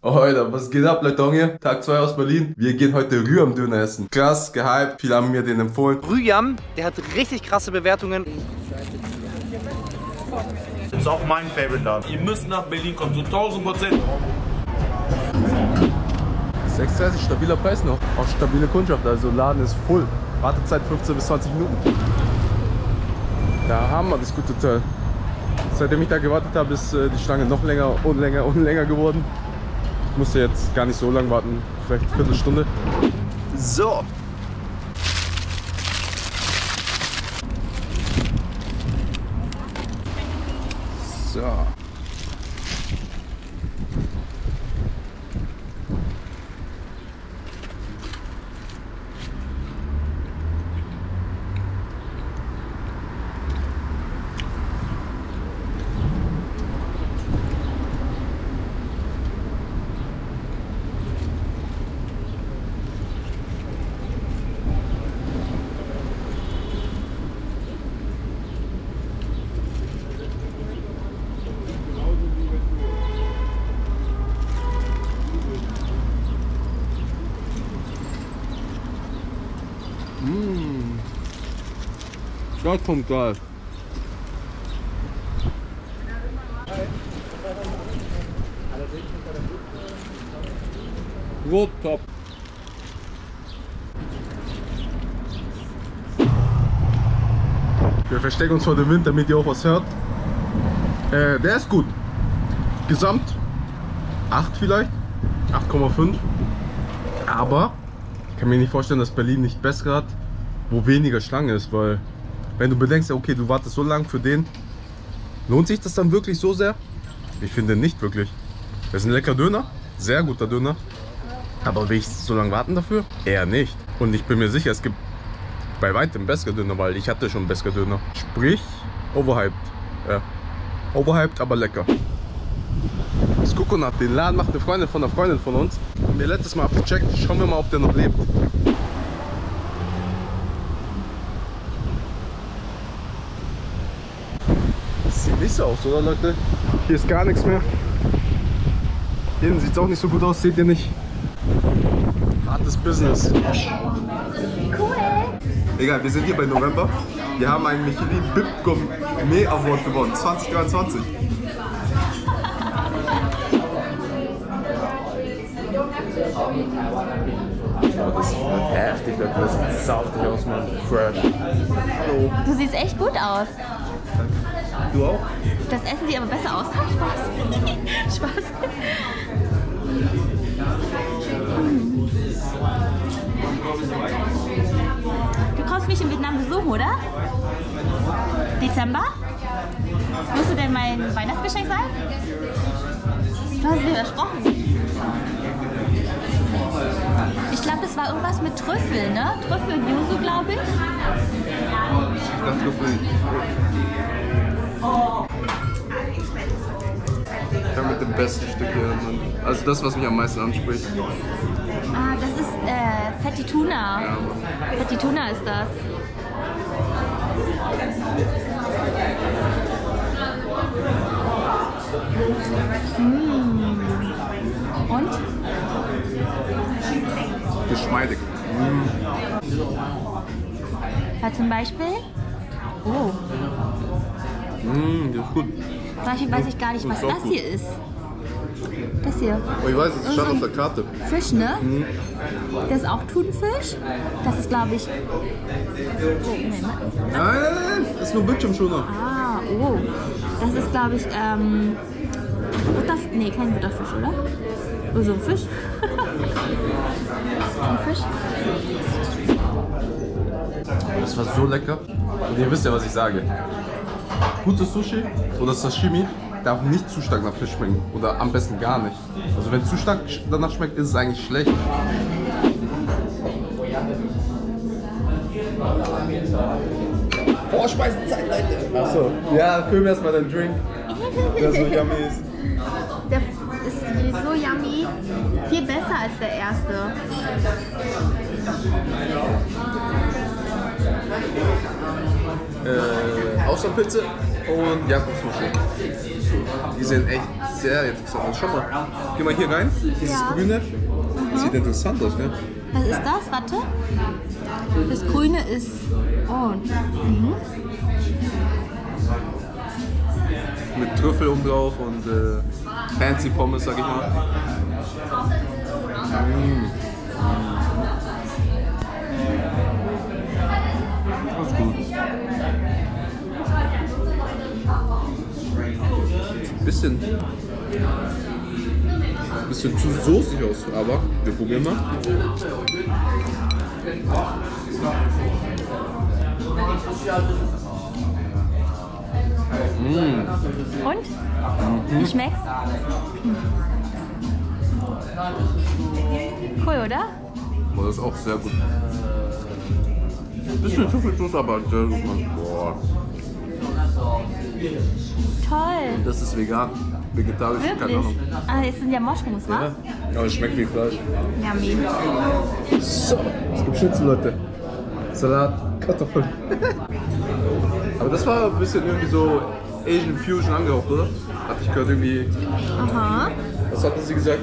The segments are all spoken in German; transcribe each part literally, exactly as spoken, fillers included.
Oh, Alter, was geht ab, Leute hier? Tag zwei aus Berlin. Wir gehen heute Rüham-Döner essen. Krass, gehypt, viele haben mir den empfohlen. Rüham, der hat richtig krasse Bewertungen. Das ist auch mein Favorite-Laden. Ihr müsst nach Berlin kommen, so tausend Prozent. sechs dreißig, stabiler Preis noch. Auch stabile Kundschaft, also Laden ist voll. Wartezeit fünfzehn bis zwanzig Minuten. Da haben wir das gute Teil. Seitdem ich da gewartet habe, ist äh, die Schlange noch länger und länger und länger geworden. Ich musste jetzt gar nicht so lange warten, vielleicht eine Viertelstunde. So. So. Mmh. Das kommt geil. Gut, top. Wir verstecken uns vor dem Wind, damit ihr auch was hört. Äh, der ist gut. Gesamt acht vielleicht, acht Komma fünf. Aber ich kann mir nicht vorstellen, dass Berlin nicht besser hat, wo weniger Schlange ist, weil wenn du bedenkst, okay, du wartest so lange für den, lohnt sich das dann wirklich so sehr? Ich finde nicht wirklich. Das ist ein leckerer Döner, sehr guter Döner, aber will ich so lange warten dafür? Eher nicht. Und ich bin mir sicher, es gibt bei weitem bessere Döner, weil ich hatte schon bessere Döner. Sprich, overhyped. Ja. Overhyped, aber lecker. Das Coconut, den Laden macht eine Freundin von einer Freundin von uns. Haben wir letztes Mal abgecheckt. Schauen wir mal, ob der noch lebt. Das sieht nicht so aus, oder Leute? Hier ist gar nichts mehr. Hier sieht es auch nicht so gut aus, seht ihr nicht? Hartes Business. Cool. Egal, wir sind hier bei November. Wir haben einen Michelin Bib Gourmet Award gewonnen, zwanzig dreiundzwanzig. Oh, das sieht heftig, das sieht saftig aus, man. Fresh. Hallo. Du siehst echt gut aus. Du auch? Das Essen sieht aber besser aus. Hab Spaß. Spaß. Du kommst mich in Vietnam besuchen, oder? Dezember? Musst du denn mein Weihnachtsgeschenk sein? Du hast mir versprochen. Ich glaube, das war irgendwas mit Trüffel, ne? Trüffel und Yuzu, glaube ich. Das Trüffel. Ich habe mit dem besten Stück hier. Also das, was mich am meisten anspricht. Ah, das ist äh, Fette Tuna. Ja, Fette Tuna ist das. Mmh. Und? geschmeidig. Mm. Ja, zum Beispiel? Oh. Mm, das ist gut. Zum Beispiel weiß ich gar nicht, was das hier ist. Das hier. Oh, ich weiß, es stand auf der Karte. Fisch, ne? Mhm. Das ist auch Thunfisch. Das ist, glaube ich... Oh, Moment. Nein, nein, nein, das ist nur Bildschirmschoner. Ah, oh. Das ist, glaube ich, ähm... Butter... Nee, kein Butterfisch, oder? Oh, so ein Fisch. Ein Fisch. Das war so lecker. Und ihr wisst ja, was ich sage. Gutes Sushi oder Sashimi darf nicht zu stark nach Fisch schmecken. Oder am besten gar nicht. Also wenn es zu stark danach schmeckt, ist es eigentlich schlecht. Vorspeisenzeit, Leute! Achso, ja, film erstmal deinen Drink. Der so yummy ist. Der ist so yummy. Viel besser als der erste. Äh, Austernpilze und Jakobsmuscheln. Die sehen echt sehr interessant aus. Schau mal, geh mal hier rein, dieses Ja. Grüne. Das sieht interessant aus, ne? Was ist das? Warte. Das Grüne ist... Oh. Mhm. Mit Trüffel oben drauf und äh, fancy Pommes, sag ich mal. Mm. Das ist gut. Bisschen, bisschen zu soßig aus, aber wir probieren mal. Mm. Und? Mhm. Wie schmeckt's? Cool, oder? Boah, das ist auch sehr gut. Bisschen Trüffelsoße, aber sehr gut, Mann. Boah. Toll. Das ist vegan. Vegetarisch, keine Wirklich? Ahnung. Ah, es sind ja Mushrooms, wa? Ja, aber es schmeckt wie Fleisch. Yummy. So, es gibt Schnitzel, Leute. Salat, Kartoffeln. Aber das war ein bisschen irgendwie so Asian Fusion angehaucht, oder? Hatte ich gehört irgendwie. Aha. Was hatte sie gesagt?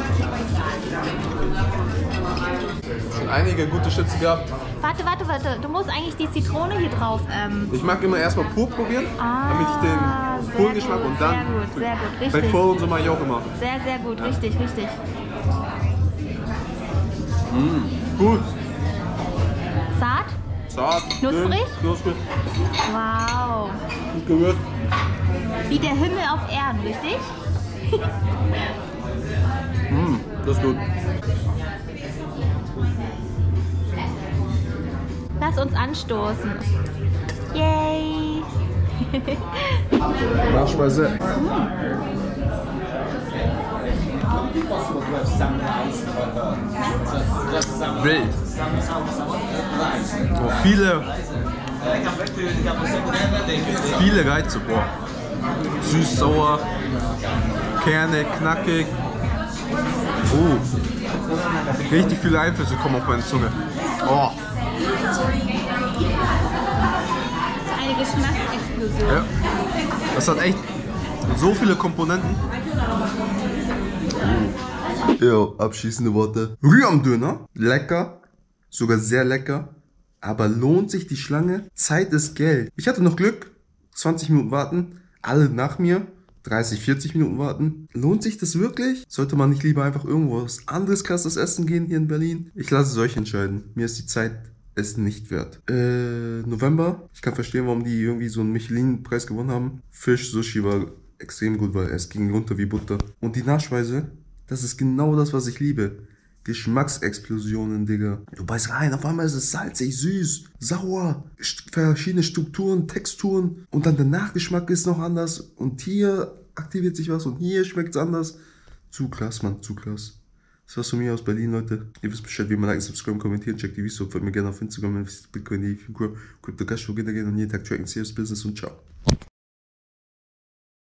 Schon einige gute Schnitzel gehabt. Warte, warte, warte. Du musst eigentlich die Zitrone hier drauf. Ähm, Ich mag immer erstmal pur probieren, ah, damit ich den puren Geschmack gut, und dann. Sehr gut, sehr gut, Bei richtig. Pho und so mache ich auch immer. Sehr, sehr gut, richtig, richtig. Mm, gut. Zart? Zart. Knusprig? dünn, Knusprig. Wow. Gut gerührt. Wie der Himmel auf Erden, richtig? Mm, das ist gut. Lass uns anstoßen. Yay! Nachspeise. Wild. Oh, viele, viele Reize, boah. Süß, sauer, Kerne, knackig. Oh, richtig viele Einflüsse kommen auf meine Zunge. Oh. Eine Geschmacksexplosion. Ja. Das hat echt so viele Komponenten. Ja, abschließende Worte. Rührumdöner, lecker, sogar sehr lecker. Aber lohnt sich die Schlange? Zeit ist Geld. Ich hatte noch Glück, zwanzig Minuten warten, alle nach mir, dreißig, vierzig Minuten warten. Lohnt sich das wirklich? Sollte man nicht lieber einfach irgendwo was anderes krasses essen gehen hier in Berlin? Ich lasse es euch entscheiden. Mir ist die Zeit es nicht wert. Äh, November. Ich kann verstehen, warum die irgendwie so einen Michelin-Preis gewonnen haben. Fisch, Sushi war extrem gut, weil es ging runter wie Butter. Und die Nachspeise, das ist genau das, was ich liebe. Geschmacksexplosionen, Digga. Du beißt rein, auf einmal ist es salzig, süß, sauer, st- verschiedene Strukturen, Texturen. Und dann der Nachgeschmack ist noch anders. Und hier aktiviert sich was und hier schmeckt es anders. Zu krass, Mann, zu krass. Das war's von mir aus Berlin, Leute. Ihr wisst Bescheid, wie man liken, subscriben, kommentieren, checkt die Videos ab, folgt mir gerne auf Instagram, wenn ihr Bitcoin, die Crypto Cash gehen und jeden Tag tracken, Serious Business und ciao.